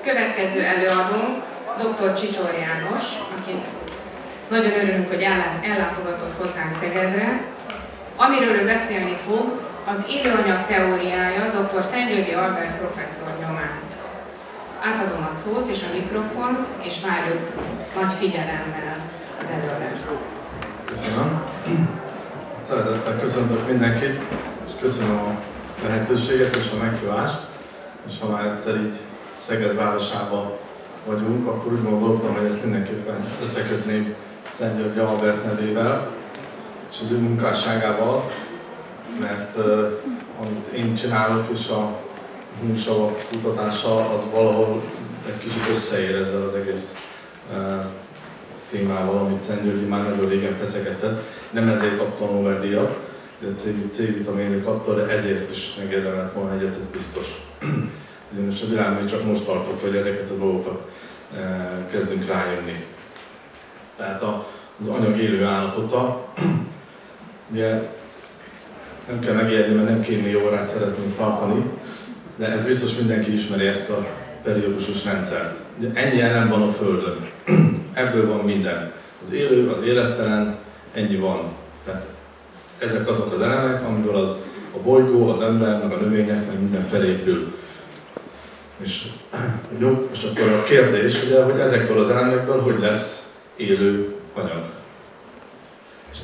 Következő előadónk dr. Csicsor János, akit nagyon örülünk, hogy ellátogatott hozzánk Szegedre. Amiről ő beszélni fog, az élőanyag teóriája dr. Szentgyörgyi Albert professzor nyomán. Átadom a szót és a mikrofont, és várjuk nagy figyelemmel az előadást. Köszönöm. Szeretettel köszöntök mindenkit, és köszönöm a lehetőséget és a meghívást. És ha már egyszer így Szeged városában vagyunk, akkor úgy gondoltam, hogy ezt mindenképpen összekötném Szentgyörgyi Albert nevével és az ő munkásságával, mert amit én csinálok és a húsavak kutatása, az valahol egy kicsit összeér ezzel az egész témával, amit Szentgyörgyi már nagyon régen feszegetett. Nem ezért kapta a Nobel-díjat, de a C-vitaminért kapta, de ezért is megérdemelt volna egyet, ez biztos. Ugyanis a világ még csak most tartott, hogy ezeket a dolgokat kezdünk rájönni. Tehát az anyag élő állapota, ugye nem kell megijedni, mert nem kémiai órát szeretnénk tartani, de ez biztos mindenki ismeri ezt a periódusos rendszert. Ugye ennyi elem van a Földön, ebből van minden. Az élő, az élettelen, ennyi van. Tehát ezek azok az elemek, amiből a bolygó, az ember, meg a növények, meg minden felépül. És jó, és akkor a kérdés, ugye, hogy ezekből az elemekből hogy lesz élő anyag. És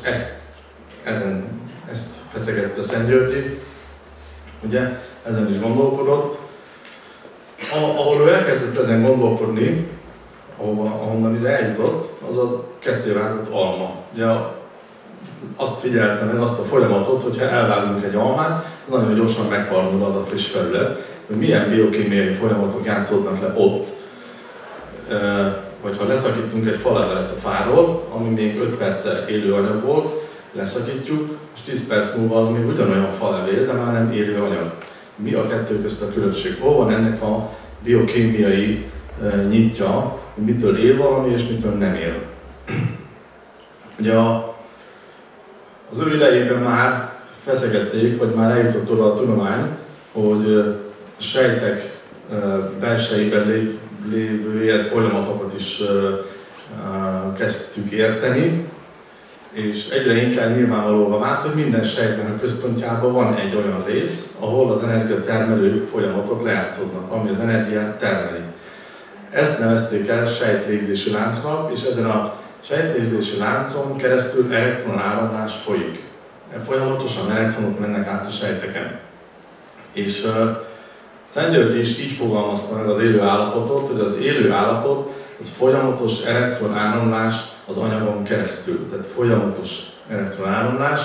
ezt feszegette Szentgyörgyi, ugye, ezen is gondolkodott. Ahol ő elkezdett ezen gondolkodni, ahonnan ide eljutott, az a kettévágott alma. Ugye azt figyelte meg, azt a folyamatot, hogyha elvágunk egy almát, nagyon gyorsan megbarnul az a friss felület, hogy milyen biokémiai folyamatok játszódnak le ott. Vagy ha leszakítunk egy falevelet a fáról, ami még 5 perccel élő anyag volt, leszakítjuk, és 10 perc múlva az még ugyanolyan falevél, de már nem élő anyag. Mi a kettő közt a különbség? Hol van ennek a biokémiai nyitja, hogy mitől él valami és mitől nem él? Ugye az ő idejében már feszegették, vagy már eljutott oda a tudomány, hogy a sejtek belsejében lévő életfolyamatokat is kezdtük érteni, és egyre inkább nyilvánvalóvá vált, hogy minden sejtben a központjában van egy olyan rész, ahol az energiatermelő folyamatok lejátszódnak, ami az energiát termeli. Ezt nevezték el sejtlégzési láncnak, és ezen a sejtlégzési láncon keresztül elektronáramlás folyik. Folyamatosan elektronok mennek át a sejteken. És Szentgyörgyi is így fogalmazta meg az élő állapotot, hogy az élő állapot az folyamatos elektronáramlás az anyagon keresztül. Tehát folyamatos elektronáramlás.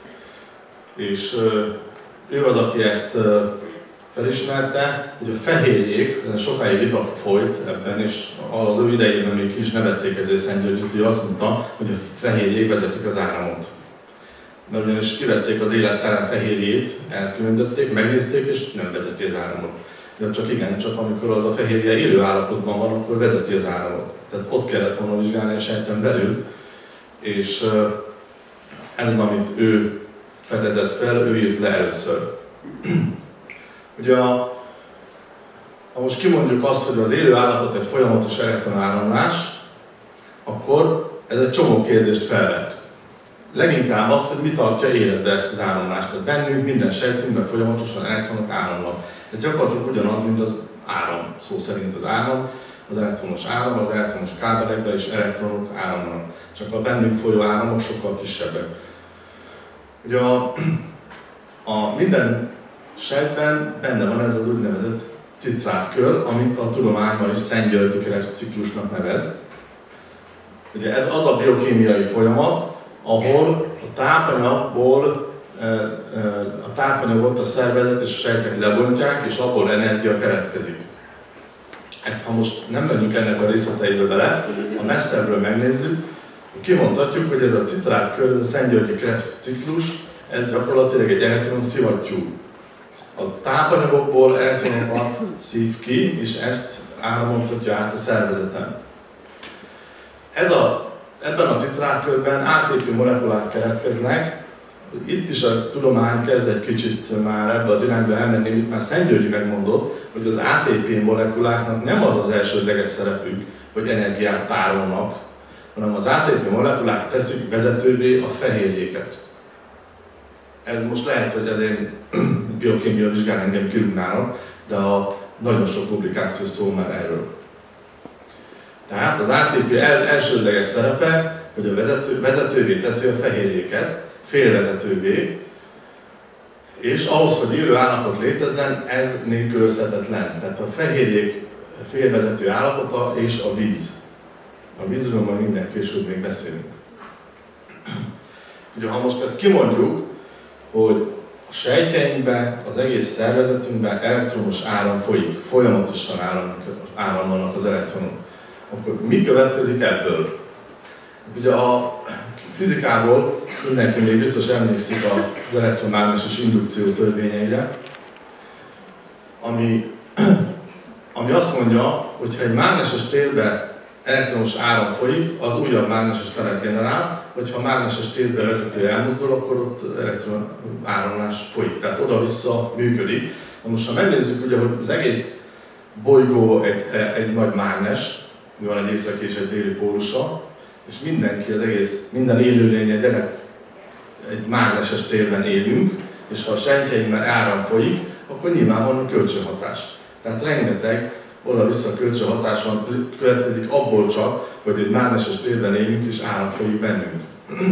És ő az, aki ezt felismerte, hogy a fehérjék, sokáig vita folyt ebben, és az ő idejében még is nevették ezért Szentgyörgyit, hogy azt mondta, hogy a fehérjék vezetik az áramot. Mert ugyanis kivették az élettelen fehérjét, elkülönítették, megnézték, és nem vezeti az áramot. De csak igen, csak amikor az a fehérje élő állapotban van, akkor vezeti az áramot. Tehát ott kellett volna vizsgálni a sejten belül, és ez az, amit ő fedezett fel, ő írt le először. Ugye, ha most kimondjuk azt, hogy az élő állapot egy folyamatos elektronáramlás, akkor ez egy csomó kérdést felvet. Leginkább azt, hogy mi tartja életbe ezt az áramlást. Tehát bennünk, minden sejtünkben folyamatosan elektronok áramlanak. Ez gyakorlatilag ugyanaz, mint az áram. Szó szerint az áram, az elektronos áram, az elektronos kábelekben is elektronok áramlanak. Csak a bennünk folyó áramok sokkal kisebbek. Ugye a minden sejtben benne van ez az úgynevezett citrátkör, amit a tudomány ma is Szentgyörgyi keretciklusnak nevez. Ugye ez az a biokémiai folyamat, ahol a tápanyagot a szervezet és a sejtek lebontják, és abból energia keletkezik. Ezt ha most nem megyünk ennek a részleteibe bele, ha messzebbről megnézzük, kimondhatjuk, hogy ez a citrátkör, ez a Szentgyörgyi keretciklus, ez gyakorlatilag egy elektron szivattyú. A tápanyagokból elektronokat szív ki, és ezt áramoltatja át a szervezeten. Ebben a citrátkörben ATP molekulák keletkeznek, itt is a tudomány kezd egy kicsit már ebbe az irányba elmenni, mint már Szent György megmondott, hogy az ATP molekuláknak nem az az elsődleges szerepük, hogy energiát tárolnak, hanem az ATP molekulák teszik vezetővé a fehérjéket. Ez most lehet, hogy az én biokémia vizsgán engem kirúgnának, de nagyon sok publikáció szól már erről. Tehát az ATP elsődleges szerepe, hogy a vezetővé teszi a fehérjéket, félvezetővé, és ahhoz, hogy élő állapot létezzen, ez nélkülözhetetlen. Tehát a fehérjék félvezető állapota és a víz. A vízről majd minden később még beszélünk. Ugye, ha most ezt kimondjuk, hogy a sejtjeinkben, az egész szervezetünkben elektromos áram folyik, folyamatosan áramlanak az elektronok, akkor mi következik ebből? Hát ugye a fizikából mindenki még biztos emlékszik az elektromágneses indukció törvényeire, ami azt mondja, hogy ha egy mágneses térben elektromos áram folyik, az újabb mágneses teret generál, hogyha a mágneses térbe vezető elmozdul, akkor ott elektron áramlás folyik, tehát oda-vissza működik. Most ha megnézzük, ugye, hogy az egész bolygó egy nagy mágnes, van egy északi és egy déli pólusa, és mindenki, minden élőlény egy mágneses térben élünk, és ha a sejtjeinkben áram folyik, akkor nyilván van a kölcsönhatás. Tehát rengeteg oda-vissza kölcsönhatás van, következik abból csak, hogy egy mágneses térben élünk és áram folyik bennünk.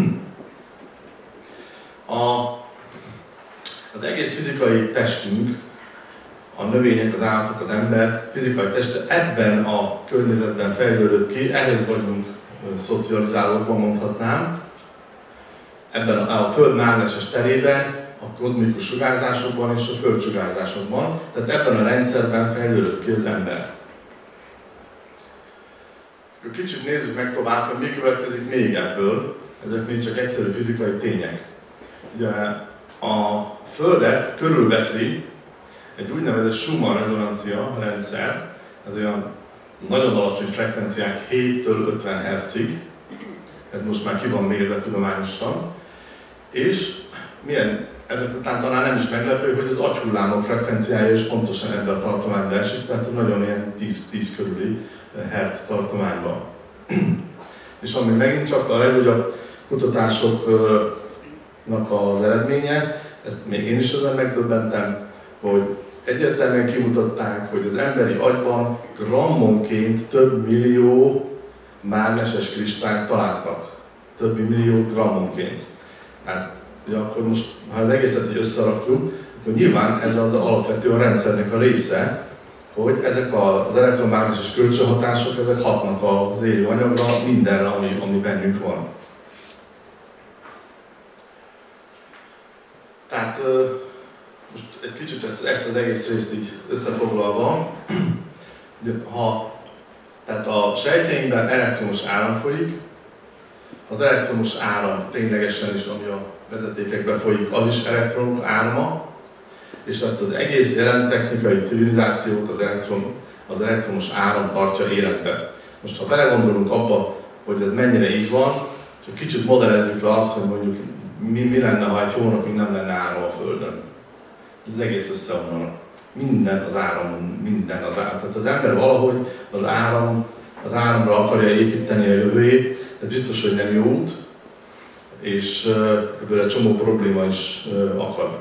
Az egész fizikai testünk, a növények, az állatok, az ember fizikai teste ebben a környezetben fejlődött ki, ehhez vagyunk szocializálódva, mondhatnám. Ebben a Föld mágneses terében, a kozmikus sugárzásokban és a földsugárzásokban, tehát ebben a rendszerben fejlődött ki az ember. Kicsit nézzük meg tovább, hogy mi következik még ebből, ezek még csak egyszerű fizikai tények. Ugye a Földet körülveszi egy úgynevezett Schumann rezonancia rendszer, ez olyan nagyon alacsony frekvenciák 7-től 50 Hz-ig, ez most már ki van mérve tudományosan, és ezek után talán nem is meglepő, hogy az agyhullámok frekvenciája is pontosan ebben a tartományban esik, tehát nagyon ilyen 10 körüli hertz tartományban. És ami megint csak a legnagyobb kutatásoknak az eredménye, ezt még én is ezen megdöbbentem, hogy egyértelműen kimutatták, hogy az emberi agyban grammonként több millió mágneses kristályt találtak. Több millió grammonként. Hát, ugye akkor most, ha az egészet így összerakjuk, akkor nyilván ez az alapvető a rendszernek a része, hogy ezek az elektromágneses kölcsönhatások, ezek hatnak az élő anyagra, mindenre, ami bennünk van. Tehát most egy kicsit ezt az egész részt így összefoglalva, tehát a sejtjeinkben elektromos áram folyik, az elektromos áram ténylegesen is, ami a vezetékekben folyik, az is elektronok árama, és ezt az egész jelen technikai civilizációt az elektromos áram tartja életben. Most ha belegondolunk abba, hogy ez mennyire így van, csak kicsit modellezzük le azt, hogy mondjuk mi lenne, ha egy hónapig nem lenne áram a Földön. Ez az egész összeomlana. Minden az áram. Tehát az ember valahogy az áramra akarja építeni a jövőjét, ez biztos, hogy nem jó út, és ebből egy csomó probléma is akad.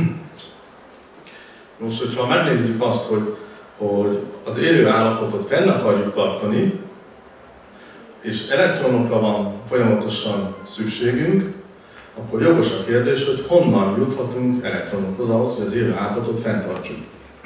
Most, hogyha megnézzük azt, hogy az élő állapotot fenn akarjuk tartani, és elektronokra van folyamatosan szükségünk, akkor jogos a kérdés, hogy honnan juthatunk elektronokhoz ahhoz, hogy az élő állapotot fenntartsuk.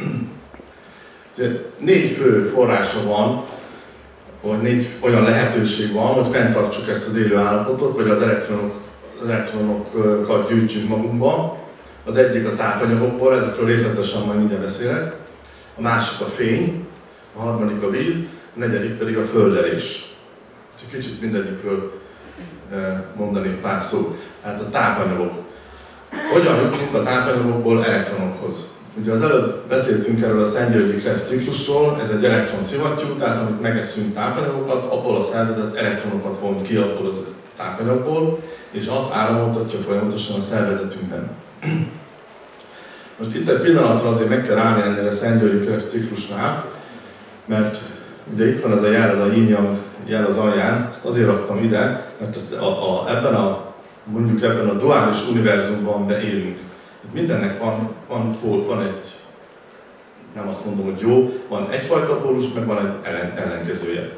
4 fő forrása van, vagy 4 olyan lehetőség van, hogy fenntartsuk ezt az élő állapotot, vagy az elektronokat gyűjtsünk magunkban. Az egyik a tápanyagokból, ezekről részletesen majd mindjárt beszélek. A másik a fény, a harmadik a víz, a negyedik pedig a földelés. Csak kicsit mindegyikről mondani pár szót. Tehát a tápanyagok. Hogyan jutunk a tápanyagokból elektronokhoz? Ugye az előbb beszéltünk erről a Szent Györgyi Krebs ciklusról, ez egy elektronszivattyú, tehát amit megeszünk tápanyagokat, abból a szervezet elektronokat von ki abból az tápanyagból, és azt áramoltatja folyamatosan a szervezetünkben. Most itt egy pillanatra azért meg kell állni ennél a Szent-Györgyi ciklusnál, mert ugye itt van ez a jel, ez a yin-yang jel az alján, ezt azért raktam ide, mert ezt ebben a duális univerzumban beélünk. Mindennek van egy, nem azt mondom, hogy jó, van egyfajta pólus, meg van egy ellenkezője.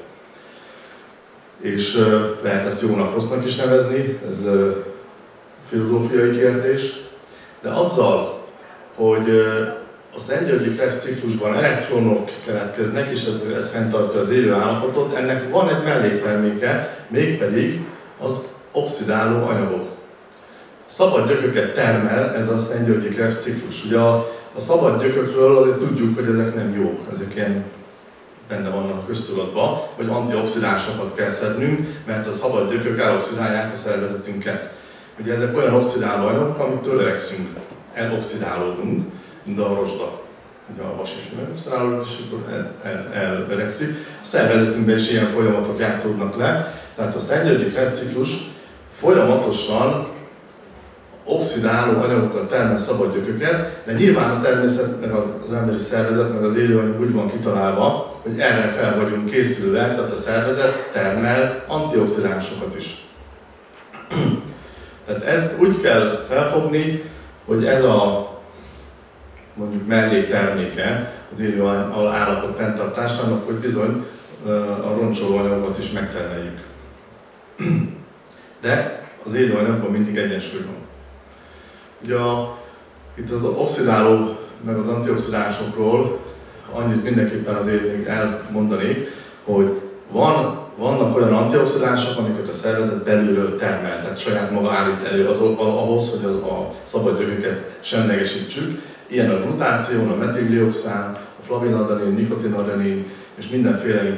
És lehet ezt jónak, rossznak is nevezni, ez filozófiai kérdés, de azzal, hogy a Szent-Györgyi ciklusban elektronok keletkeznek, és ez fenntartja az élő állapotot, ennek van egy mellékterméke, mégpedig az oxidáló anyagok. Szabad gyököket termel ez a Szent-Györgyi ciklus. Ugye a szabad gyökökről azért tudjuk, hogy ezek nem jók, ezek ilyen benne vannak a köztudatban, hogy antioxidánsokat kell szednünk, mert a szabad gyökök eloxidálják a szervezetünket. Ugye ezek olyan oxidáló anyagok, amitől öregszünk, eloxidálódunk, mint a rozsda. Ugye a vas is megoxidálódik, és akkor elöregszik. A szervezetünkben is ilyen folyamatok játszódnak le, tehát a Szent-Györgyi ciklus folyamatosan oxidáló anyagokat termel szabad gyököket, de nyilván a természet, meg az emberi szervezet, meg az élőanyag úgy van kitalálva, hogy erre fel vagyunk készülve, tehát a szervezet termel antioxidánsokat is. Tehát ezt úgy kell felfogni, hogy ez a mondjuk mellékterméke az élő állapot fenntartásának, hogy bizony a roncsoló anyagokat is megtermeljük. De az élő anyagban mindig egyensúly van. Ugye itt az oxidáló, meg az antioxidánsokról annyit mindenképpen azért még elmondanék, hogy vannak olyan antioxidánsok, amiket a szervezet belülről termel, tehát saját maga állít elő ahhoz, hogy a szabad gyököket semlegesítsük. Ilyen a glutáció, a metilglioxán, a flavinadanin, nikotinadenin és mindenféle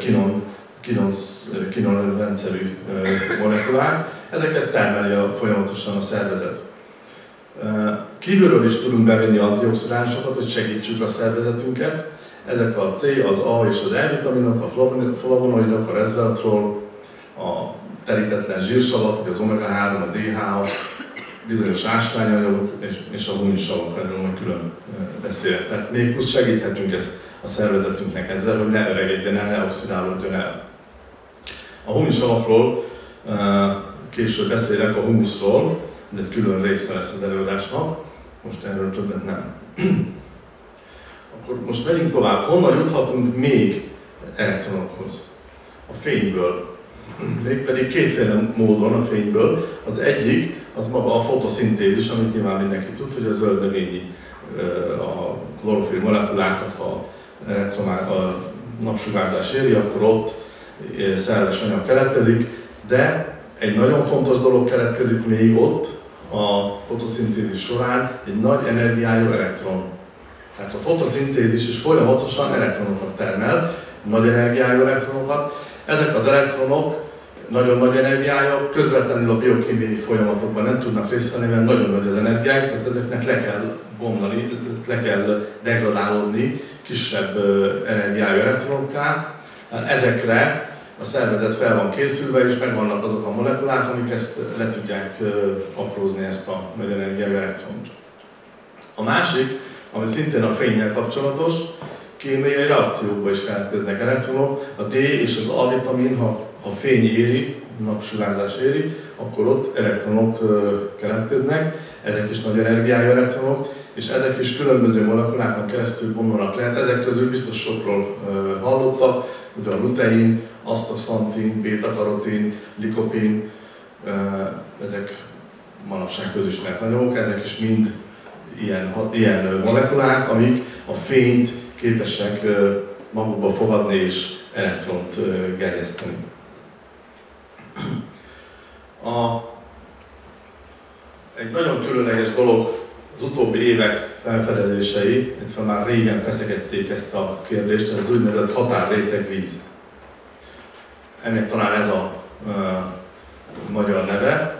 kinon rendszerű molekulák. Ezeket termeli folyamatosan a szervezet. Kívülről is tudunk bevenni antioxidánsokat, hogy segítsük a szervezetünket. Ezek a C, az A és az E-vitaminok, a flavonoidok, a resveratrol, a terítetlen zsírsavak, az omega-3, a DHA, bizonyos ásványanyagok és a huminsavak, erről majd külön beszélek. Tehát még plusz segíthetünk ezt a szervezetünknek ezzel, hogy ne öregedjen el, ne oxidálódjon el. A huminsavakról később beszélek, a humuszról, ez egy külön része lesz az előadásnak, most erről többet nem. Akkor most megyünk tovább. Honnan juthatunk még elektronokhoz? A fényből. Mégpedig kétféle módon a fényből. Az egyik, az maga a fotoszintézis, amit nyilván mindenki tud, hogy a zöld növényi a klorofil molekulákat, ha a napsugárzás éri, akkor ott szerves anyag keletkezik, de egy nagyon fontos dolog keletkezik még ott a fotoszintézis során, egy nagy energiájú elektron. Tehát a fotoszintézis is folyamatosan elektronokat termel, nagy energiájú elektronokat. Ezek az elektronok nagyon nagy energiája, közvetlenül a biokémiai folyamatokban nem tudnak részt venni, mert nagyon nagy az energiájuk, tehát ezeknek le kell bomlani, le kell degradálódni kisebb energiájú elektronokká. Ezekre a szervezet fel van készülve, és megvannak azok a molekulák, amik ezt le tudják aprózni, ezt a nagy energiájú elektront. A másik, ami szintén a fénnyel kapcsolatos, kémiai reakciókban is keletkeznek elektronok. A D és az A vitamin, ha fény éri, napsugárzás éri, akkor ott elektronok keletkeznek, ezek is nagy energiájú elektronok, és ezek is különböző molekulákon keresztül bomlanak le. Ezek közül biztos sokról hallottak, ugye a lutein, astaxantin, beta-karotin, likopin, ezek manapság közismert anyagok, ezek is mind ilyen molekulák, amik a fényt képesek magukba fogadni és elektront gerjeszteni. Egy nagyon különleges dolog, az utóbbi évek felfedezései, illetve már régen feszegették ezt a kérdést, ez az úgynevezett határrétegvíz. Ennek talán ez a magyar neve.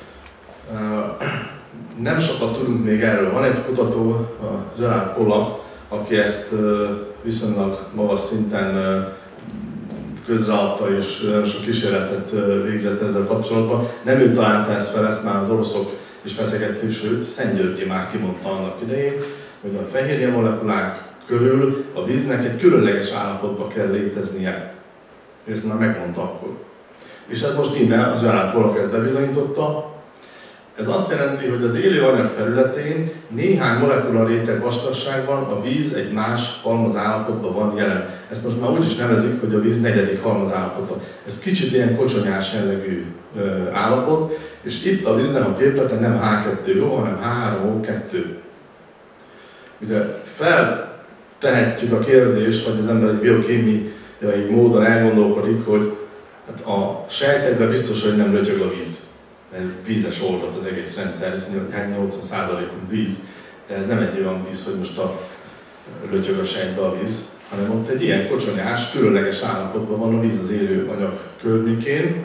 Nem sokat tudunk még erről. Van egy kutató, a Gerard Pollack, aki ezt viszonylag magas szinten közreadta és sok kísérletet végzett ezzel kapcsolatban. Nem ő találta ezt fel, ezt már az oroszok is feszegették, sőt Szent Györgyi már kimondta annak idején, hogy a fehérje molekulák körül a víznek egy különleges állapotba kell léteznie. Ezt már megmondta akkor. És ez most innen az Gerard Pollack ezt bebizonyította. Ez azt jelenti, hogy az élő anyag felületén néhány molekula réteg vastagságban a víz egy más halmazállapotban van jelen. Ezt most már úgy is nevezik, hogy a víz negyedik halmazállapota. Ez kicsit ilyen kocsonyás jellegű állapot, és itt a víznek a képlete nem H2O, hanem H3O2. Ugye feltehetjük a kérdést, vagy az ember egy biokémiai módon elgondolkodik, hogy hát a sejtekben biztos, hogy nem lötyög a víz. Vízes oldott az egész rendszer, hiszen 80%-uk víz, de ez nem egy olyan víz, hogy most lötyög a sejtbe a víz, hanem ott egy ilyen kocsonyás, különleges állapotban van a víz az élő anyag környékén,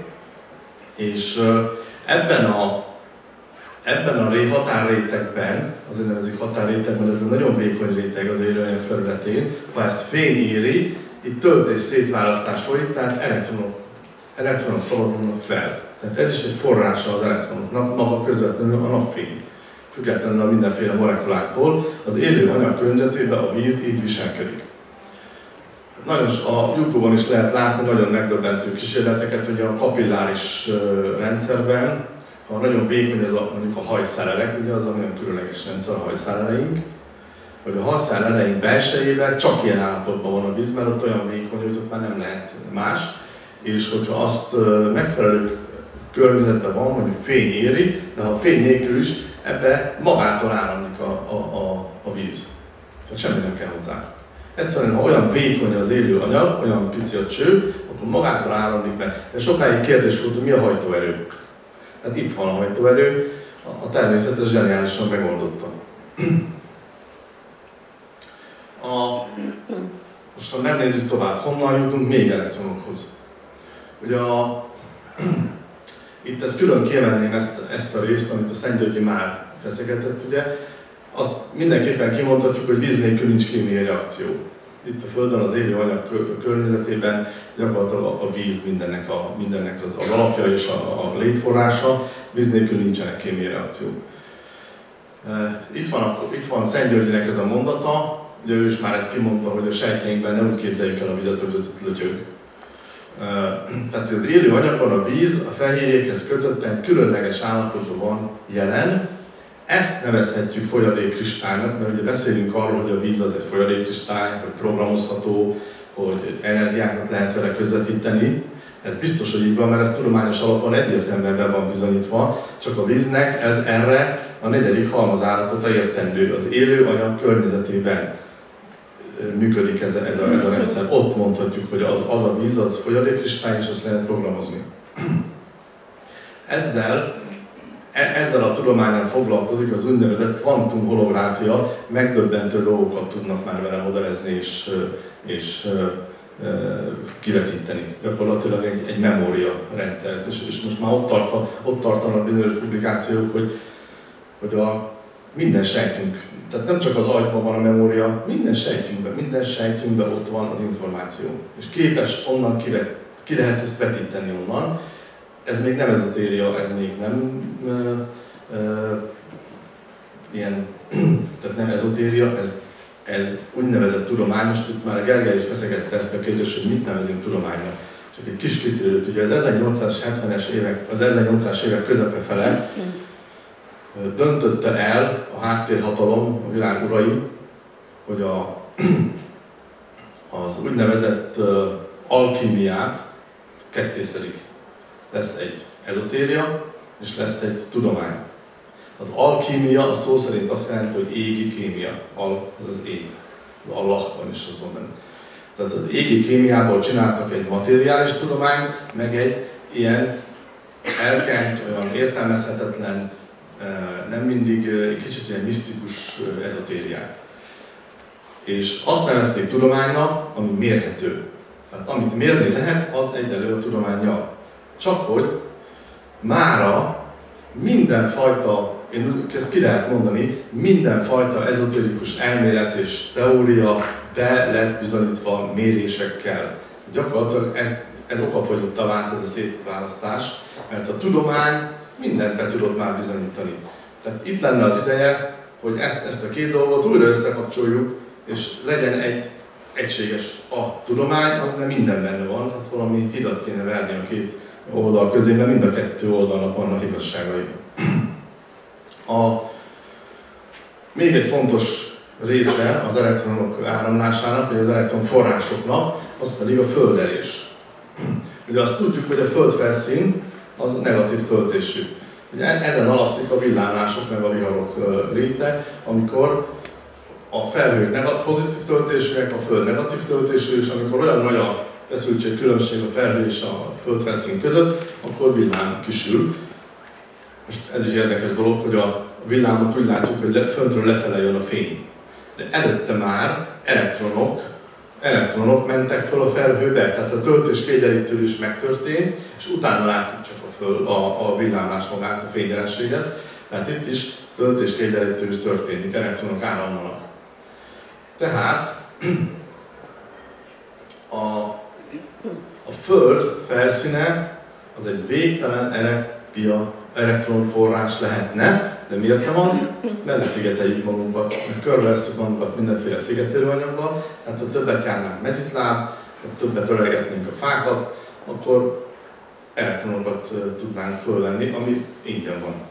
és ebben a határrétegben, azért nevezik határrétegben, ez egy nagyon vékony réteg az élő anyag felületén, ha ezt fény éri, itt töltés szétválasztás folyik, tehát elektronok szabadulnak fel. Tehát ez is egy forrása az elektronoknak, közvetlenül a napfény. Függetlenül a mindenféle molekuláktól, az élő anyag környezetében a víz így viselkedik. Nagyon a YouTube-on is lehet látni nagyon megdöbbentő kísérleteket, hogy a kapilláris rendszerben, ha nagyon vékony az mondjuk a hajszálelek, ugye az a nagyon különleges rendszer a hajszáleleink, hogy a hajszáleleink belsejében csak ilyen állapotban van a víz, mert ott olyan vékony, hogy ott már nem lehet más, és hogyha azt megfelelő környezetben van, mondjuk fény éri, de ha fény nélkül is, ebbe magától áramlik a víz. Tehát semmi nem kell hozzá. Egyszerűen, ha olyan vékony az élő anyag, olyan pici a cső, akkor magától áramlik be. De sokáig kérdés volt, hogy mi a hajtóerő. Hát itt van a hajtóerő, a természetes zseniálisan megoldotta. Most ha nem nézzük tovább, honnan jutunk még elektronokhoz. Ugye itt ezt külön kiemelném ezt a részt, amit a Szent Györgyi már feszegetett, ugye. Azt mindenképpen kimondhatjuk, hogy víz nélkül nincs kémiai reakció. Itt a Földön, az élő anyag környezetében gyakorlatilag a víz mindennek az alapja és a létforrása, víz nélkül nincsenek kémiai reakciók. Itt van Szent Györgyinek ez a mondata, ugye ő is már ezt kimondta, hogy a sejtjeinkben nem úgy képzeljük el a vizet, hogy ott lötyög. Tehát az élő anyagban a víz a fehérjékhez kötötten különleges állapotban van jelen. Ezt nevezhetjük folyadékkristálynak, mert ugye beszélünk arról, hogy a víz az egy folyadékkristály, hogy programozható, hogy energiákat lehet vele közvetíteni. Ez biztos, hogy így van, mert ez tudományos alapon egyértelműen be van bizonyítva, csak a víznek ez erre a negyedik halmazállapota értendő, az élő anyag környezetében működik ez a rendszer. Ott mondhatjuk, hogy az a víz, az folyadékkristály, és azt lehet programozni. Ezzel a tudománnyal foglalkozik az úgynevezett kvantumholográfia, megdöbbentő dolgokat tudnak már vele modellezni és kivetíteni. Gyakorlatilag egy memória rendszer. És most már ott tartanak bizonyos publikációk, hogy minden sejtünk, tehát nem csak az agyban van a memória, minden sejtünkben ott van az információ. És képes onnan ki lehet ezt vetíteni onnan. Ez még nem ezotéria, ez még nem ilyen, tehát nem ezotéria, ez úgynevezett tudományos, itt már Gergely is feszegette ezt a kérdést, hogy mit nevezünk tudománynak. Csak egy kis kitérőt, ugye az 1800-as évek közepe fele döntötte el a háttérhatalom, a világ urai, hogy az úgynevezett alkímiát kettészedik. Lesz egy ezotéria, és lesz egy tudomány. Az alkímia a szó szerint azt jelenti, hogy égi kémia. Al az ég. Az Allahban is az van benne. Tehát az égi kémiából csináltak egy materiális tudományt, meg egy ilyen elkent, olyan értelmezhetetlen, nem mindig kicsit ilyen misztikus ezotériát. És azt nevezték tudománynak, ami mérhető. Tehát amit mérni lehet, az egyelő a tudománnyal. Csak hogy mára mindenfajta, én ezt ki lehet mondani, mindenfajta ezotérikus elmélet és teória be lett bizonyítva mérésekkel. Gyakorlatilag ez okafogyottá vált ez a szétválasztás, mert a tudomány mindent be tudott már bizonyítani. Tehát itt lenne az ideje, hogy ezt a két dolgot újra összekapcsoljuk, és legyen egy egységes a tudomány, amiben minden benne van, tehát valami hidat kéne verni a két oldal közé, mert mind a kettő oldalnak vannak igazságai. Még egy fontos része az elektronok áramlásának, vagy az elektronforrásoknak, az pedig a földelés. Ugye azt tudjuk, hogy a földfelszín az negatív töltésű. Ugye ezen alapszik a villámlások meg a viharok léte, amikor a felhők pozitív töltésűek, a föld negatív töltésű, és amikor olyan nagy a feszültségkülönbség a felhő és a földfelszín között, akkor villám kisül. Most ez is érdekes dolog, hogy a villámot úgy látjuk, hogy föntről lefele jön a fény. De előtte már elektronok mentek föl a felhőbe, tehát a töltés kiegyenlítő is megtörtént, és utána látjuk csak a villámlás magát, a fényjelenséget. Tehát itt is töltés kiegyenlítő is történik, elektronok áramlanak. Tehát a Föld felszíne az egy végtelen elektronforrás lehetne, de miért nem az? Mert leszigeteljük magunkat, mert körbevesszük magunkat mindenféle szigetelőanyaggal, tehát ha többet járnánk mezitláb, ha többet ölegetnénk a fákat, akkor elektronokat tudnánk fölvenni, ami ingyen van.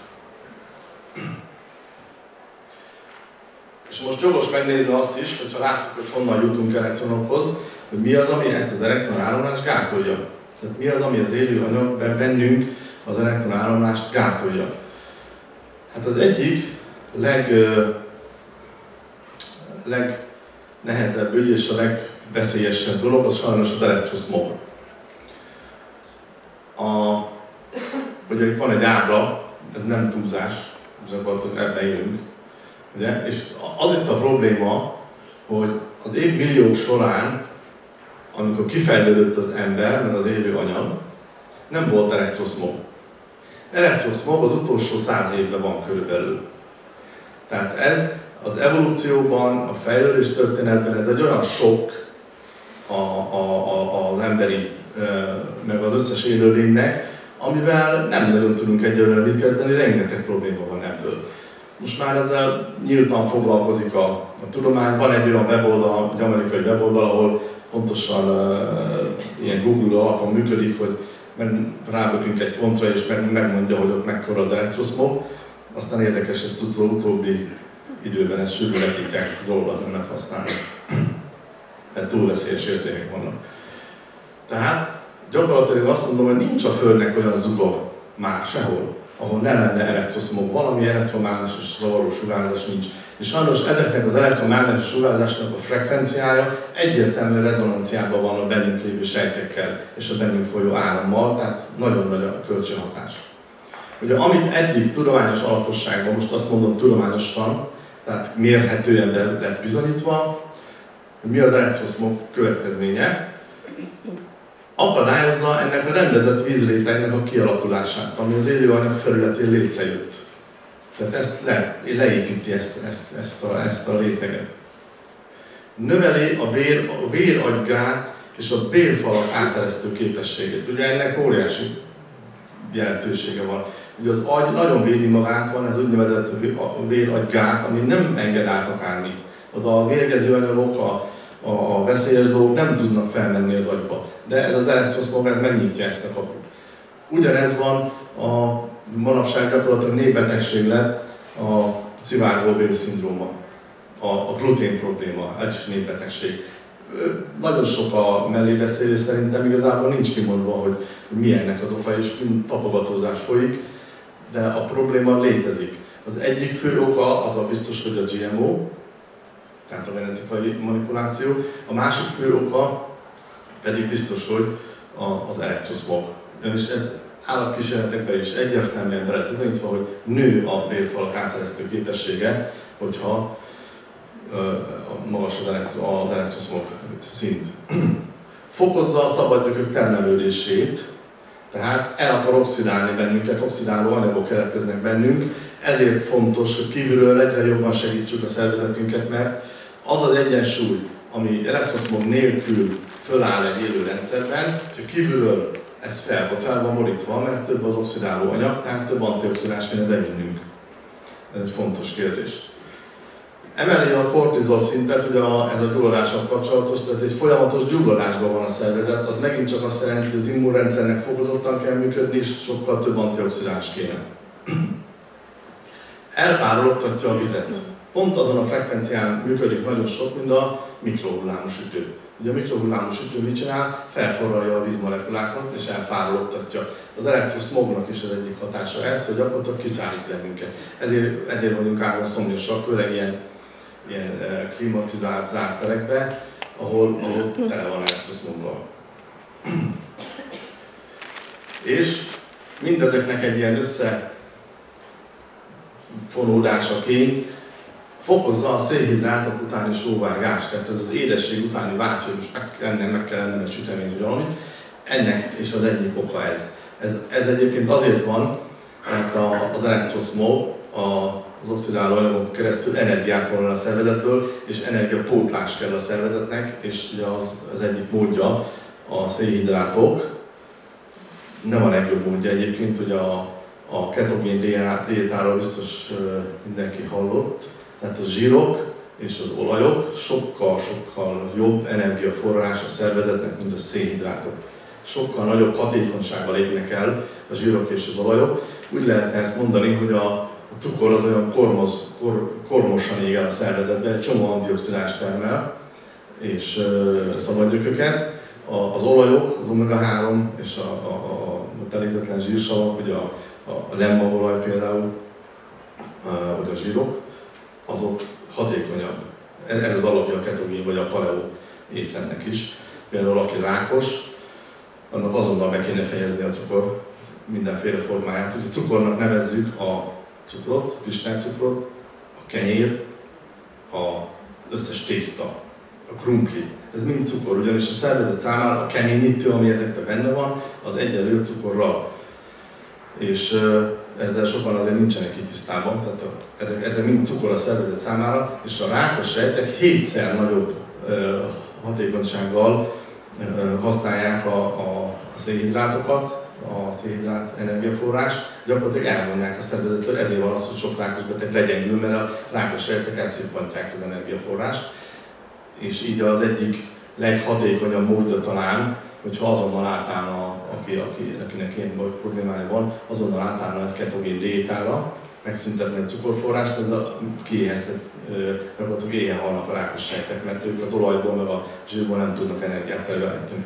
És most jogos megnézni azt is, hogyha látjuk, hogy honnan jutunk elektronokhoz, hogy mi az, ami ezt az elektronáramlást gátolja. Tehát mi az, ami az élő anyagban bennünk az elektronáramlást gátolja. Hát az egyik legnehezebb ügy és a legveszélyesebb dolog az sajnos az elektroszmog. Ugye itt van egy ábra, ez nem túlzás, gyakorlatilag ebben élünk. Ugye? És az itt a probléma, hogy az évmilliók során, amikor kifejlődött az ember, meg az élő anyag, nem volt elektroszmog. Elektroszmog az utolsó 100 évben van körülbelül. Tehát ez az evolúcióban, a fejlődés történetben ez egy olyan sok az emberi, meg az összes élőlénynek, amivel nem nagyon tudunk egyelőre mit kezdeni, rengeteg probléma van ebből. Most már ezzel nyíltan foglalkozik a tudomány. Van egy olyan weboldal, egy amerikai weboldal, ahol pontosan ilyen Google alapon működik, hogy rábökünk egy pontra és megmondja, hogy ott mekkora az elektroszmog. Aztán érdekes, ezt utóbbi időben ezt sűrűn letítják, ezt dolgot nem lehet használni. Mert túl veszélyes értékek vannak. Tehát gyakorlatilag azt mondom, hogy nincs a Földnek olyan zuga már sehol, ahol ne lenne elektroszmog, valami elektromágneses zavaró sugárzás nincs. És sajnos ezeknek az elektromágneses sugárzásnak a frekvenciája egyértelmű rezonanciában van a bennünk lévő sejtekkel és a bennünk folyó árammal, tehát nagyon nagy a kölcsönhatás. Ugye amit eddig tudományos alaposságban, most azt mondom tudományosan, tehát mérhetően lett bizonyítva, hogy mi az elektroszmog következménye, akadályozza ennek a rendezett vízrétegnek a kialakulását, ami az élőanyag felületén létrejött. Tehát ezt leépíti ezt a réteget. Növeli a véragygát és a bélfalak áteresztő képességét. Ugye ennek óriási jelentősége van. Ugye az agy nagyon védi magát, van ez úgynevezett véragygát, ami nem enged át akármit. Oda a mérgező anyagok, a veszélyes dolgok nem tudnak felmenni az agyba. De ez az elektroszmog megnyitja ezt a kaput. Ugyanez van manapság gyakorlatilag népbetegség lett a szivárgóbél-szindróma, a glutén probléma, ez is népbetegség. Nagyon sok a mellébeszélés, szerintem igazából nincs kimondva, hogy mi ennek az oka, és tapogatózás folyik, de a probléma létezik. Az egyik fő oka az a biztos, hogy a GMO, tehát a genetikai manipuláció, a másik fő oka pedig biztos, hogy az elektroszmog. És ez állatkísérletekben is egyértelműen be lett bizonyítva, hogy nő a bélfalak áteresztő képessége, hogyha magas az elektroszmog szint. Fokozza a szabadgyökök termelődését, tehát el akar oxidálni bennünket, oxidáló anyagok keletkeznek bennünk, ezért fontos, hogy kívülről egyre jobban segítsük a szervezetünket, mert az az egyensúly, ami elektroszmog nélkül föláll egy élő rendszerben, hogy kívülről ez fel van borítva, mert több az oxidáló anyag, tehát több antioxidáns kéne bevinnünk. Ez egy fontos kérdés. Emeli a kortizol szintet, ugye ez a gyulladással kapcsolatos, tehát egy folyamatos gyulladásban van a szervezet, az megint csak azt jelenti, hogy az immunrendszernek fokozottan kell működni, és sokkal több antioxidáns kéne. Elpárologtatja a vizet. Pont azon a frekvencián működik nagyon sok, mint a mikrohullámú sütő. Ugye a mikrohullámú sütő mit csinál? Felforralja a vízmolekulákat és elpárologtatja. Az elektroszmognak is az egyik hatása ez, hogy gyakorlatilag kiszárít bennünket. Ezért vagyunk állandóan szomjasak, főleg ilyen klimatizált zárt terekbe, ahol tele van elektroszmoggal. És mindezeknek egy ilyen összefonódásaként fokozza a szénhidrátok utáni sóvárgást, tehát ez az édesség utáni vágy, hogy most meg kell ennem egy süteményt, vagy valami. Ennek is az egyik oka ez. Ez egyébként azért van, mert az elektroszmog az oxidáló anyagok keresztül energiát vonul a szervezetből, és energiapótlás kell a szervezetnek, és ugye az egyik módja a szénhidrátok. Nem a legjobb módja egyébként, hogy a ketogén diétáról biztos mindenki hallott. Tehát a zsírok és az olajok sokkal jobb energiaforrás a szervezetnek, mint a szénhidrátok. Sokkal nagyobb hatékonysággal lépnek el a zsírok és az olajok. Úgy lehetne ezt mondani, hogy a cukor az olyan kormosan ég el a szervezetbe, egy csomó antioxidáns termel, és szabadjuk őket. Az olajok, az omega-3 és a telítetlen zsírsavak, ugye a lemmaolaj például, vagy a zsírok, azok hatékonyabb. Ez az alapja a ketogén vagy a paleo étrendnek is. Például aki rákos, annak azonnal be kéne fejezni a cukor mindenféle formáját. Úgyhogy cukornak nevezzük a cukrot, a kristálycukrot, a kenyér, az összes tészta, a krumpli. Ez mind cukor, ugyanis a szervezet számára a keményítő, ami ezekben benne van, az egyenlő cukorral. És ezzel sokan azért nincsenek így tisztában, tehát ezek mind cukor a szervezet számára, és a rákos sejtek 7-szer nagyobb hatékonysággal használják a szénhidrátokat, a szénhidrát energiaforrás, gyakorlatilag elvonják a szervezettől, ezért van az, hogy sok rákos beteg legyengül, mert a rákos sejtek elszippantják az energiaforrást, és így az egyik leghatékonyabb módja talán, hogyha azonnal átállna, akinek ilyen problémája van, azonnal átállna egy ketogén diétára, megszüntetni a cukorforrást, ez a kiéheztett, gyakorlatilag éhen halnak a rákos sejtek, mert ők az olajból meg a zsírból nem tudnak energiát előállítani.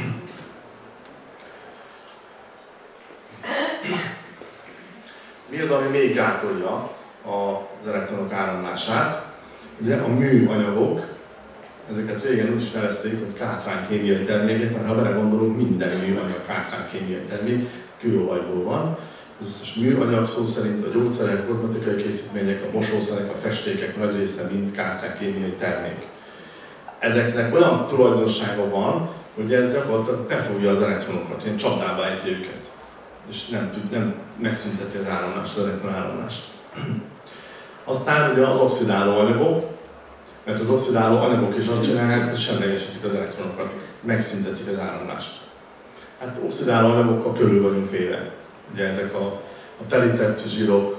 Mi az, ami még gátolja az elektronok áramlását? Ugye a műanyagok, ezeket régen úgy is nevezték, hogy kátránykémiai termékek, mert ha belegondolunk, minden műanyag kátránykémiai termék kőolajból van. Az összes műanyag szó szerint a gyógyszerek, kozmetikai készítmények, a mosószerek, a festékek nagy része mind kátránykémiai termék. Ezeknek olyan tulajdonsága van, hogy ez gyakorlatilag befogja az elektronokat, ilyen csapdába ejti őket. És nem megszünteti az áramlást, az elektronáramlást. Aztán ugye az oxidáló anyagok, mert az oxidáló anyagok is azt csinálják, hogy semlegesítik az elektronokat, megszüntetik az áramlást. Hát oxidáló anyagokkal körül vagyunk véve. Ugye ezek a telített zsírok,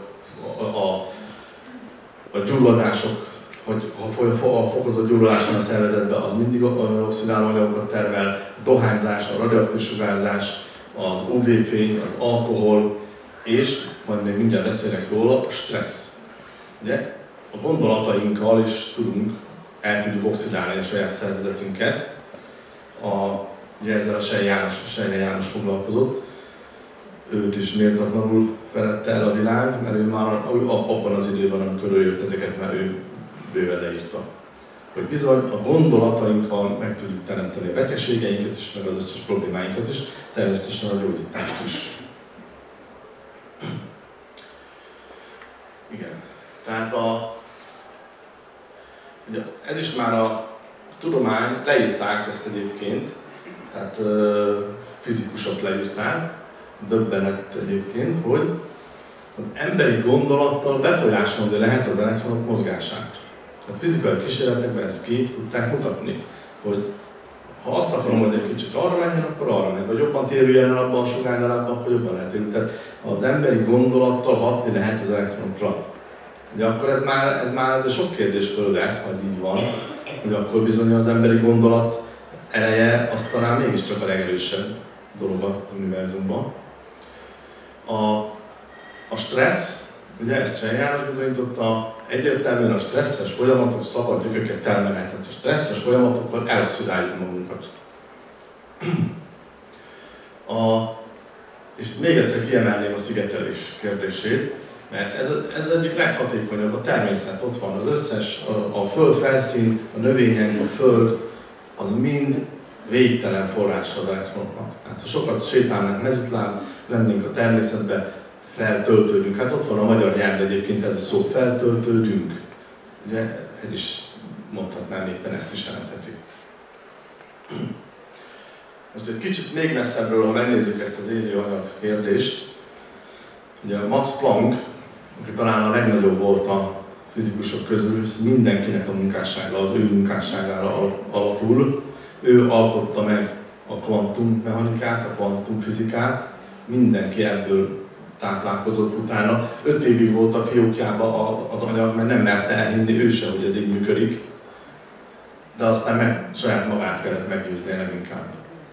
a gyulladások, hogy ha fokozott gyulladás van a szervezetben, az mindig oxidáló anyagokat termel, a dohányzás, a radioaktív sugárzás, az UV-fény, az alkohol, és majd még mindjárt beszélek róla, a stressz. Ugye? A gondolatainkkal is el tudjuk oxidálni a saját szervezetünket. Ugye ezzel a Sejje János foglalkozott. Őt is méltatlanul felette el a világ, mert ő már abban az időben, amikor ő jött, ezeket már ő bőven leírta. Hogy bizony a gondolatainkkal meg tudjuk teremteni a betegségeinket is, meg az összes problémáinkat is, természetesen a gyógyítást is. Igen. Tehát ugye ez is már a tudomány, leírták ezt egyébként, tehát fizikusok leírták, döbbenet egyébként, hogy az emberi gondolattal befolyásolni lehet az elektronok mozgását. A fizikai kísérletekben ezt ki tudták mutatni, hogy Ha azt akarom, hogy egy kicsit arra menjen, akkor arra megy, vagy jobban térüljen el abban a sugárnyalakban, akkor jobban lehet térülni. Tehát az emberi gondolattal hatni lehet az elektronokra. Ugye akkor ez már sok kérdés fölvet, ha ez így van, hogy akkor bizony az emberi gondolat ereje az talán mégiscsak a legerősebb dolog az univerzumban. A stressz, ugye ezt Schell János bizonyította, egyértelműen a stresszes folyamatok szabad gyököket termelnek, tehát a stresszes folyamatokkal eloxidáljuk magunkat. És még egyszer kiemelném a szigetelés kérdését, mert ez az egyik leghatékonyabb, a természet ott van, az összes, a föld felszín, a növények, a föld, az mind végtelen forrás az elektronoknak. Tehát ha sokat sétálnánk mezőtlán, lennénk a természetben, feltöltődünk. Hát ott van a magyar nyelvben egyébként ez a szó, feltöltődünk. Ugye ez is mondhatnám éppen ezt is jelentheti. Most egy kicsit még messzebbről, ha megnézzük ezt az élő anyag kérdést, ugye Max Planck, aki talán a legnagyobb volt a fizikusok közül, mindenkinek a munkássága, az ő munkásságára alapul. Ő alkotta meg a kvantummechanikát, a kvantumfizikát, mindenki ebből táplálkozott utána. 5 évig volt a fiókjában az anyag, mert nem merte elhinni ő se, hogy ez így működik. De aztán saját magát kellett meggyőzni leginkább.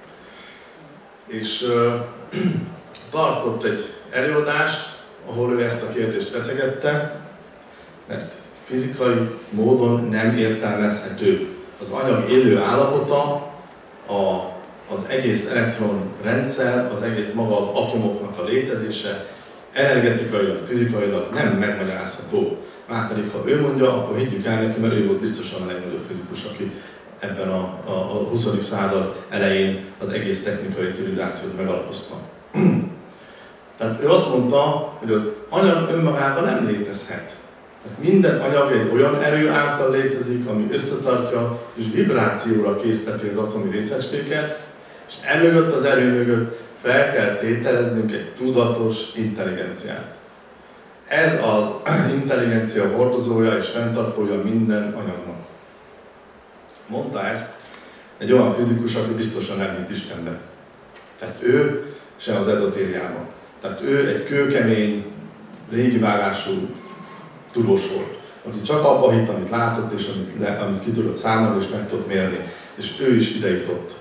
És tartott egy előadást, ahol ő ezt a kérdést feszegette, mert fizikai módon nem értelmezhető. Az anyag élő állapota, az egész elektronrendszer, az egész maga az atomoknak a létezése energetikailag, fizikailag nem megmagyarázható. Márpedig ha ő mondja, akkor higgyük el neki, mert ő volt biztosan a legnagyobb fizikus, aki ebben a 20. század elején az egész technikai civilizációt megalapozta. Tehát ő azt mondta, hogy az anyag önmagában nem létezhet. Tehát minden anyag egy olyan erő által létezik, ami összetartja és vibrációra készteti az atomi részecskéket, és emögött az erő mögött fel kell tételeznünk egy tudatos intelligenciát. Ez az intelligencia hordozója és fenntartója minden anyagnak. Mondta ezt egy olyan fizikus, aki biztosan nem hitt Istenben. Tehát ő sem az ezotériában. Tehát ő egy kőkemény, régi vágású tudós volt, aki csak abba hitt, amit látott, és amit ki tudott számolni, és meg tudott mérni. És ő is ide jutott.